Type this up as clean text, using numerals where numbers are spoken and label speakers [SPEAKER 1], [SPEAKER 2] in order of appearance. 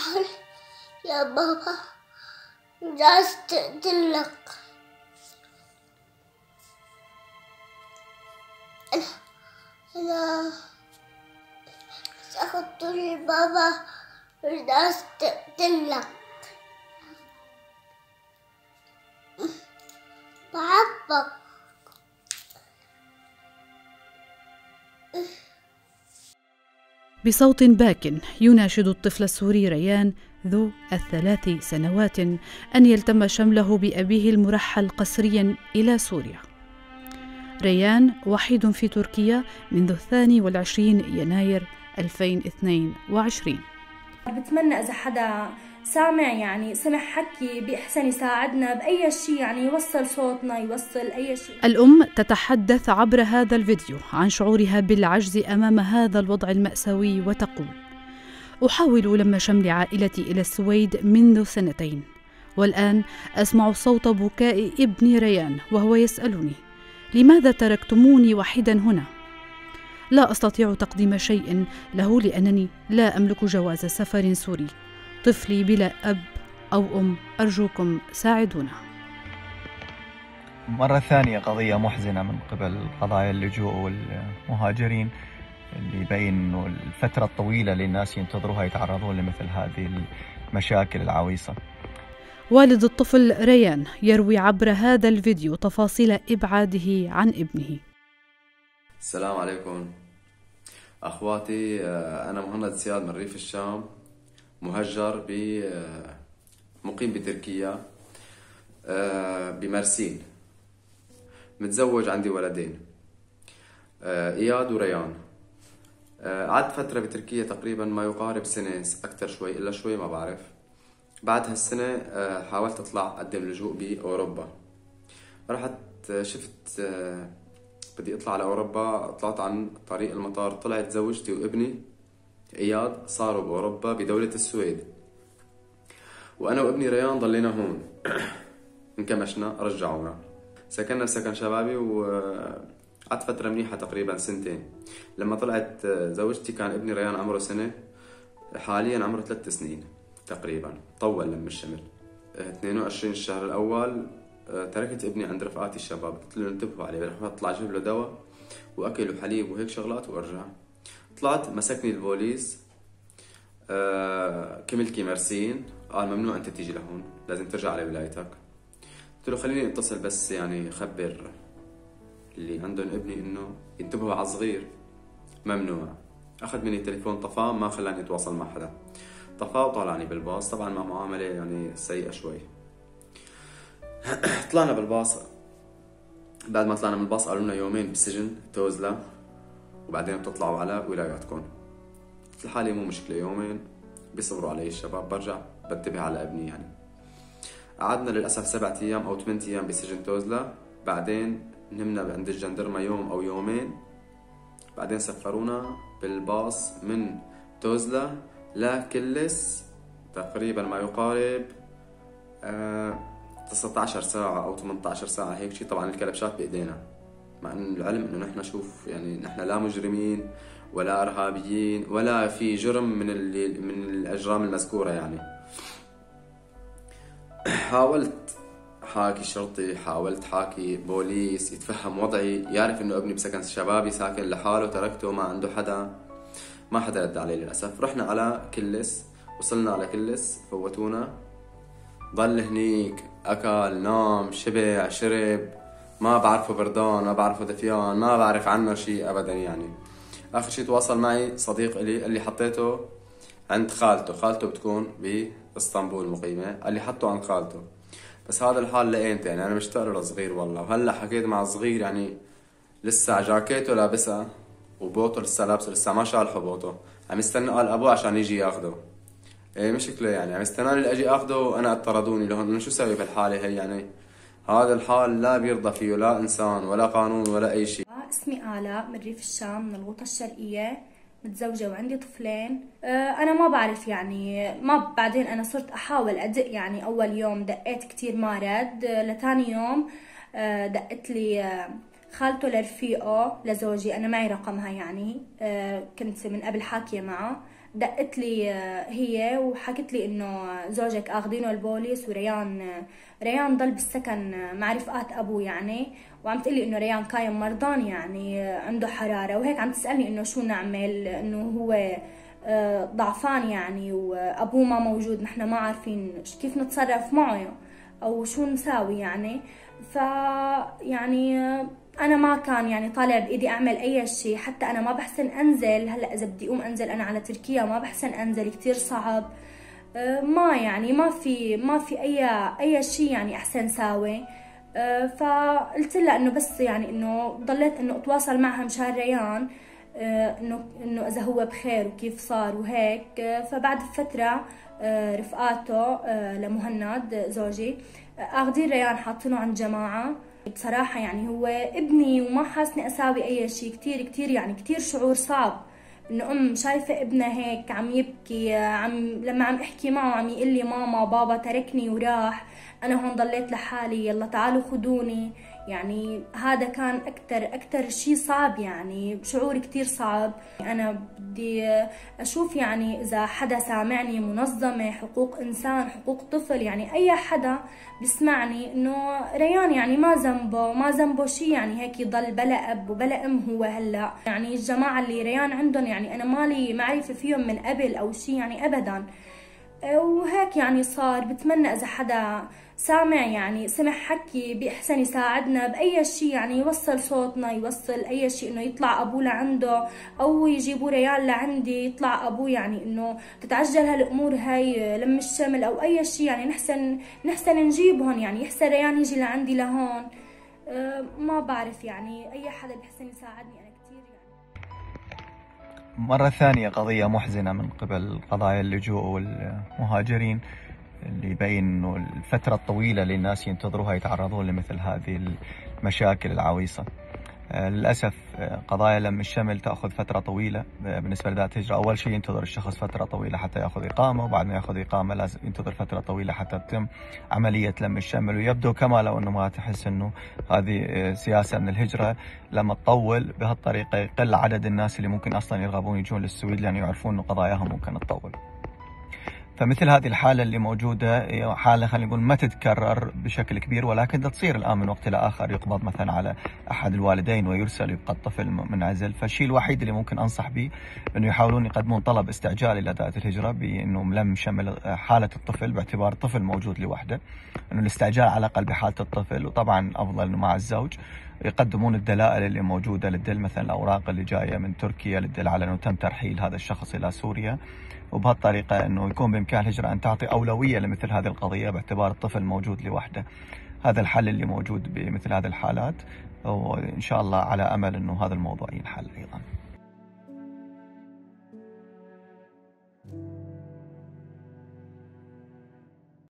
[SPEAKER 1] يا بابا جالس تقتلك. أنا أخذت لي بابا جالس تقتلك. بحبك.
[SPEAKER 2] بصوت باك يناشد الطفل السوري ريان ذو ال3 سنوات أن يلتم شمله بأبيه المرحل قسريا إلى سوريا. ريان وحيد في تركيا منذ 22 يناير 2022.
[SPEAKER 3] بتمنى إذا حدا سامع يعني سمع حكي بإحسن يساعدنا بأي شيء، يعني يوصل صوتنا، يوصل أي شيء.
[SPEAKER 2] الأم تتحدث عبر هذا الفيديو عن شعورها بالعجز أمام هذا الوضع المأساوي وتقول: أحاول لم شمل عائلتي إلى السويد منذ 2 والآن أسمع صوت بكاء ابني ريان وهو يسألني: لماذا تركتموني وحيدا هنا؟ لا أستطيع تقديم شيء له لأنني لا أملك جواز سفر سوري. طفلي بلا أب أو أم، أرجوكم ساعدونا.
[SPEAKER 4] مرة ثانية قضية محزنة من قبل قضايا اللجوء والمهاجرين، اللي يبين أنه الفترة الطويلة اللي الناس ينتظروها يتعرضون لمثل هذه المشاكل العويصة.
[SPEAKER 2] والد الطفل ريان يروي عبر هذا الفيديو تفاصيل إبعاده عن ابنه.
[SPEAKER 5] السلام عليكم أخواتي، أنا مهند سياد من ريف الشام، مهجر مقيم بتركيا بمرسين، متزوج، عندي ولدين إياد وريان. قعدت فترة بتركيا تقريبا ما يقارب سنة، أكثر شوي إلا شوي ما بعرف. بعد هالسنة حاولت أطلع أقدم لجوء بأوروبا. رحت شفت بدي أطلع على أوروبا، طلعت عن طريق المطار، طلعت زوجتي وابني إياد صاروا بأوروبا بدولة السويد، وأنا وابني ريان ضلينا هون. انكمشنا، رجعونا، سكننا بسكن شبابي، وقعدت فترة منيحة تقريبا 2 سنين. لما طلعت زوجتي كان ابني ريان عمره 1 سنة، حاليا عمره 3 سنين تقريبا، طول لم الشمل. 22 الشهر الأول تركت ابني عند رفقاتي الشباب، قلت له انتبهوا عليه، رح اطلع اجيب له دواء واكل وحليب وهيك شغلات وارجع. طلعت مسكني البوليس، كملكي مرسين، قال ممنوع انت تيجي لهون، لازم ترجع على ولايتك. قلت له خليني اتصل بس يعني خبر اللي عندهم ابني انه ينتبهوا على الصغير. ممنوع. اخذ مني التليفون، طفاه، ما خلاني اتواصل مع حدا، طفاه وطالعني بالباص، طبعا مع معاملة يعني سيئة شوي. طلعنا بالباص، بعد ما طلعنا من الباص قالوا لنا 2 يوم بالسجن توزلة، وبعدين بتطلعوا على ولاياتكم. قلت لحالي مو مشكلة، 2 يوم بيصبروا علي الشباب، برجع بنتبه على ابني يعني. قعدنا للأسف 7 أيام أو 8 أيام بسجن توزلة، بعدين نمنا عند الجندرمة 1 أو 2 يوم، بعدين سفرونا بالباص من توزلة لكلس، تقريبا ما يقارب 19 ساعة أو 18 ساعة هيك شيء. طبعا الكلبشات بإيدينا، مع إن العلم إنه نحن شوف يعني نحن لا مجرمين ولا إرهابيين ولا في جرم من الأجرام المذكورة يعني. حاولت حاكي شرطي، حاولت حاكي بوليس يتفهم وضعي، يعرف إنه ابني بسكن شبابي ساكن لحاله، تركته ما عنده حدا، ما حدا رد علي للأسف. رحنا على كلس، وصلنا على كلس، فوتونا، ضل هنيك، أكل، نام، شبع، شرب، ما بعرفه بردان، ما بعرفه دفيان، ما بعرف عنه شيء أبدا يعني. آخر شيء تواصل معي صديق إلي، اللي حطيته عند خالته بتكون بإسطنبول مقيمة، اللي حطه عند خالته. بس هذا الحال لقيت يعني أنا مشتاق له صغير والله. وهلا حكيت مع الصغير يعني لسه جاكيته لابسها وبوطه لسه لابسه، لسه ما شالحه بوطه، عم يستنى قال أبوه عشان يجي ياخده. ايه مشكلة يعني، عم يستناني لاجي اخذه وانا اطردوني لهون. انا شو سوي بهالحالة هي يعني؟ هذا الحال لا بيرضى فيه لا انسان ولا قانون ولا اي شيء.
[SPEAKER 3] اسمي آلاء من ريف الشام من الغوطة الشرقية، متزوجة وعندي طفلين. انا ما بعرف يعني، ما بعدين انا صرت احاول ادق يعني. اول يوم دقيت كتير ما رد، لتاني يوم دقت لي خالته لرفيقه لزوجي، انا معي رقمها يعني، كنت من قبل حاكية معه. دقت لي هي وحكت لي انه زوجك اخذينه البوليس، وريان ضل بالسكن مع رفقات ابوه يعني، وعم تقلي انه ريان كايم مرضان يعني عنده حرارة، وهيك عم تسألني انه شو نعمل، انه هو ضعفان يعني وابوه ما موجود، نحن ما عارفين كيف نتصرف معه او شو نساوي يعني. ف يعني انا ما كان يعني طالع بايدي اعمل اي شيء، حتى انا ما بحسن انزل. هلا اذا بدي اقوم انزل انا على تركيا ما بحسن انزل، كتير صعب. ما يعني ما في اي شيء يعني احسن ساوي. فقلت لها انه بس يعني انه ضليت انه اتواصل معها مشان ريان، انه اذا هو بخير وكيف صار وهيك. فبعد فتره رفقاته لمهند زوجي اخذين ريان حاطينه عند جماعه. بصراحه يعني هو ابني وما حاسني اساوي اي شيء، كتير يعني كتير شعور صعب انه شايفه ابنها هيك عم يبكي، لما عم احكي معه عم يقول لي ماما بابا تركني وراح، انا هون ضليت لحالي، يلا تعالوا خدوني. يعني هذا كان اكتر شيء صعب، يعني شعور كتير صعب. انا بدي اشوف يعني اذا حدا سامعني، منظمة حقوق انسان، حقوق طفل، يعني اي حدا بيسمعني، انه ريان يعني ما ذنبه شيء، يعني هيك يضل بلا اب وبلا ام هو هلا. يعني الجماعة اللي ريان عندهم يعني انا مالي معرفة فيهم من قبل او شيء يعني ابدا. وهيك يعني صار. بتمنى اذا حدا سامع يعني سمع حكي بإحسن يساعدنا بأي شيء، يعني يوصل صوتنا، يوصل أي شيء، إنه يطلع أبوه لعنده أو يجيبوا ريال لعندي يطلع أبوه، يعني إنه تتعجل هالأمور هاي لم الشمل أو أي شيء، يعني نحسن نجيبهم، يعني يحسن ريان يجي لعندي لهون. ما بعرف يعني أي حدا بيحسن يساعدني أنا كتير يعني.
[SPEAKER 4] مرة ثانية قضية محزنة من قبل قضايا اللجوء والمهاجرين، اللي يبين انه الفترة الطويلة اللي الناس ينتظروها يتعرضون لمثل هذه المشاكل العويصة. للأسف قضايا لم الشمل تأخذ فترة طويلة بالنسبة لذات الهجرة. أول شيء ينتظر الشخص فترة طويلة حتى يأخذ إقامة، وبعد ما يأخذ إقامة لازم ينتظر فترة طويلة حتى تتم عملية لم الشمل. ويبدو كما لو أنه ما تحس أنه هذه سياسة من الهجرة، لما تطول بهالطريقة يقل عدد الناس اللي ممكن أصلا يرغبون يجون للسويد، لأنه يعرفون أنه قضاياهم ممكن تطول. فمثل هذه الحالة اللي موجودده هي حالة خلينا نقول ما تتكرر بشكل كبير، ولكن تصير الآن من وقت إلى آخر، يقبض مثلا على أحد الوالدين ويرسل يبقى الطفل منعزل. فالشيء الوحيد اللي ممكن أنصح به أنه يحاولون يقدمون طلب استعجال إلى دائرة الهجرة بأنه لم شمل حالة الطفل باعتبار الطفل موجود لوحده، أنه الاستعجال على الأقل بحالة الطفل، وطبعا أفضل أنه مع الزوج يقدمون الدلائل اللي موجودة للدل، مثلا الأوراق اللي جاية من تركيا للدل على أنه تم ترحيل هذا الشخص إلى سوريا. وبهالطريقة أنه يكون بإمكان الهجرة أن تعطي أولوية لمثل هذه القضية باعتبار الطفل موجود لوحده. هذا الحل اللي موجود بمثل هذه الحالات، وإن شاء الله على أمل أنه هذا الموضوع ينحل أيضا.